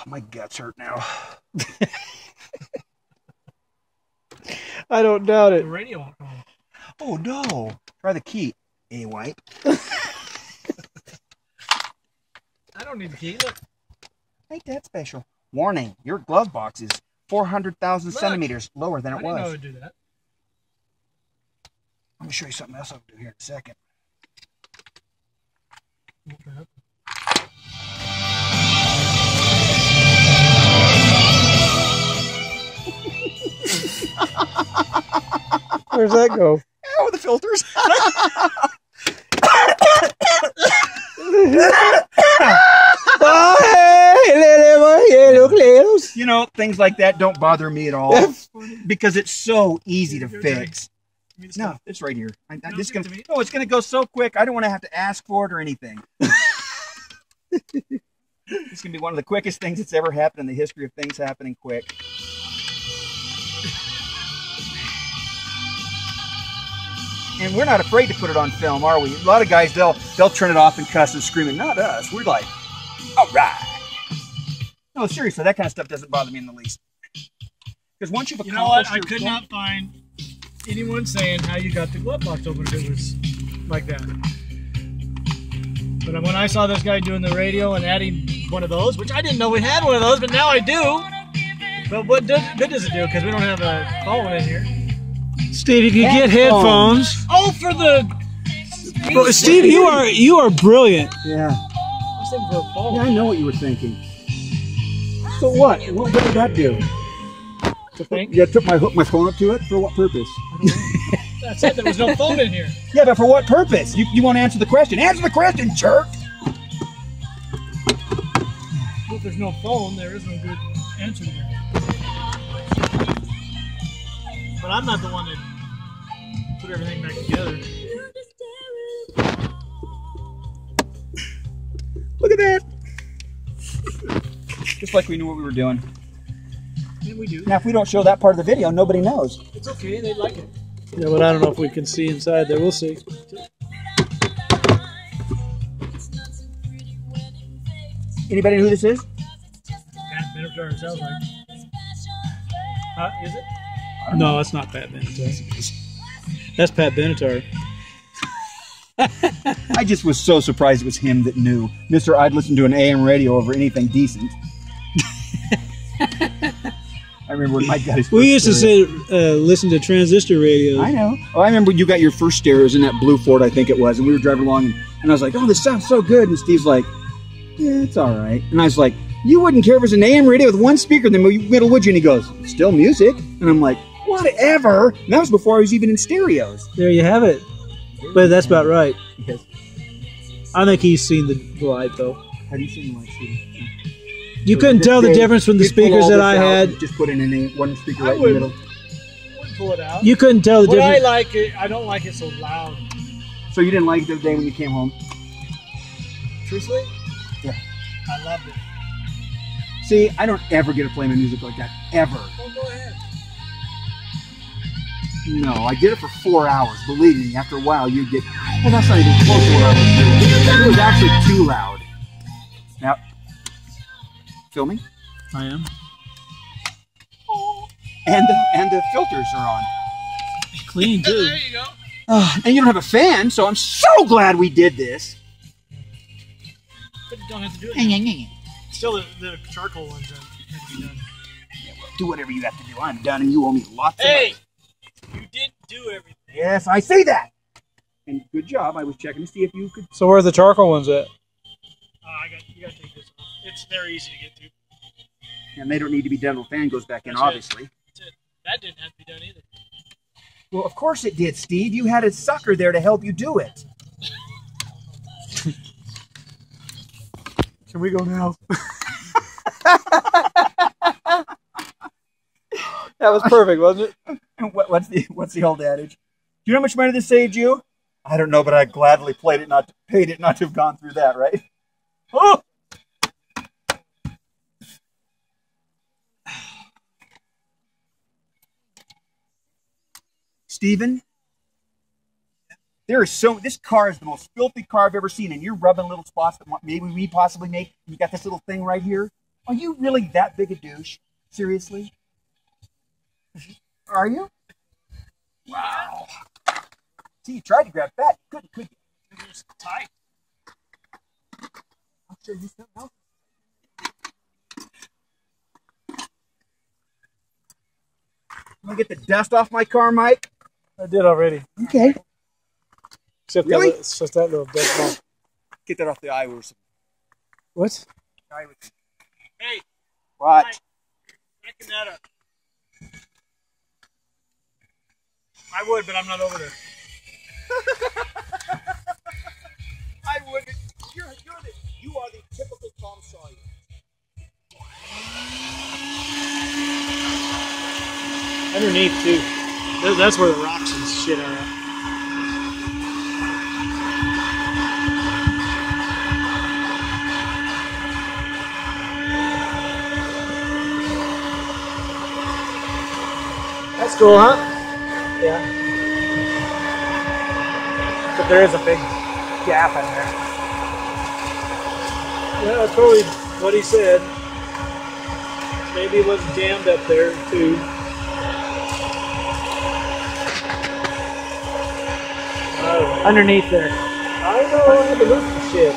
My guts hurt now. I don't doubt it. The radio won't come on. Oh no! Try the key. A wipe. I don't need the key. Look. Ain't that special? Warning: your glove box is 400,000 Look. centimeters lower than I it didn't know it was. would do that. Let me show you something else I'll do here in a second. Open up. Where's that go? Oh, the filters. You know, things like that don't bother me at all because it's so easy to fix. No, it's right here. I'm just gonna. Oh, it's gonna go so quick. I don't want to have to ask for it or anything. It's gonna be one of the quickest things that's ever happened in the history of things happening quick. And we're not afraid to put it on film, are we? A lot of guys, they'll turn it off and cuss and scream, and not us. We're like, all right. No, seriously, that kind of stuff doesn't bother me in the least. Because once you've accomplished, you know what? I could not find anyone saying how you got the glove box open if it was like that. But when I saw this guy doing the radio and adding one of those, which I didn't know we had one of those, but now I do. But what good does it do? Because we don't have a phone in here. Steve, if you get headphones. Oh, for the. Bro, Steve, you are brilliant. Yeah. I was thinking for a phone. Yeah, I know what you were thinking. So what? What did that do? To think? Yeah, took my phone up to it? For what purpose? I don't know. I said there was no phone in here. Yeah, but for what purpose? You want to answer the question. Answer the question, jerk! Well, if there's no phone, there is no good answer there. But I'm not the one that put everything back together. Look at that! Just like we knew what we were doing. Yeah, we do. Now, if we don't show that part of the video, nobody knows. It's okay. They like it. Yeah, but I don't know if we can see inside there. We'll see. Anybody know who this is? Pat Benatar, it sounds like. Is it? No, that's not Pat Benatar. That's Pat Benatar. I just was so surprised it was him that knew. Mister, I'd listen to an AM radio over anything decent. I remember when Mike got his first We used to stereo. say, listen to transistor radios. I know. Oh, I remember when you got your first stereos in that blue Ford, I think it was, and we were driving along, and I was like, oh, this sounds so good. And Steve's like, yeah, it's all right. And I was like, you wouldn't care if it was an AM radio with one speaker in the middle, would you? And he goes, still music. And I'm like, whatever. And that was before I was even in stereos. There you have it. But that's about right. Yes. I think he's seen the light, though. Have you seen the light, Steve? You couldn't tell the difference from the speakers that I had. Just put in one speaker I right in the would. middle. Wouldn't pull it out. You couldn't tell the But I difference. like it. I don't like it so loud. So you didn't like it the other day when you came home? Truthfully? Yeah. I loved it. See, I don't ever get a flame of music like that. Ever. Oh, go ahead. No, I did it for 4 hours. Believe me, after a while you'd get, well, that's not even close to what I was doing. It was actually too loud. Now, filming? I am. And the filters are on. Clean, too. There you go. And you don't have a fan, so I'm so glad we did this. But you don't have to do it. Still, the charcoal ones have to be done. Yeah, well, do whatever you have to do. I'm done, and you owe me lots of Hey! money. You didn't do everything. Yes, I say that. And good job. I was checking to see if you could. So where are the charcoal ones at? You gotta take this off. It's very easy to get to. And they don't need to be done when the fan goes back in, That's it. obviously. That's it. That didn't have to be done either. Well, of course it did, Steve. You had a sucker there to help you do it. Can we go now? That was perfect, wasn't it? What's the old adage? Do you know how much money this saved you? I don't know, but I gladly paid it not to have gone through that, right? Oh! Steven, this car is the most filthy car I've ever seen, and you're rubbing little spots that maybe we possibly make. You got this little thing right here. Are you really that big a douche? Seriously? Are you? Wow. See, you tried to grab that. You couldn't, could you? It was tight. I'll show you something else. Want to get the dust off my car, Mike? I did already. Okay. Except Really? that, it's just that little dust bump. Get that off the eyewers. What? Hey. What? Backing that up. I would, but I'm not over there. I wouldn't. You are the typical Tom Sawyer. Underneath, too. That's where the rocks and shit are at. That's cool, huh? Yeah. But there is a big gap in there. Yeah, that's probably what he said. Maybe it was jammed up there, too. Underneath there. I know, I had to look at shit.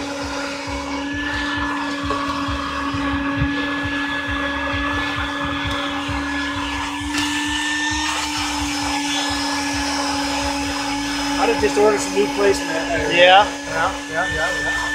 I did just order some new placement. Yeah.